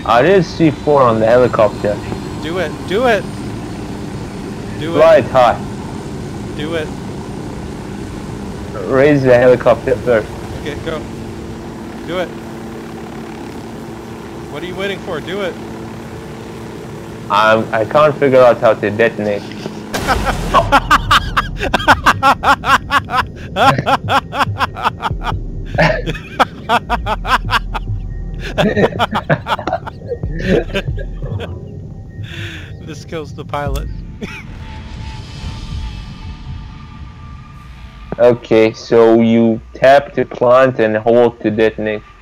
I did C4 on the helicopter. Do it. Do it. Do Fly it. it high. Do it. Raise the helicopter first. Okay, go. Do it. What are you waiting for? Do it. I can't figure out how to detonate. This kills the pilot. Okay, so you tap to plant and hold to detonate.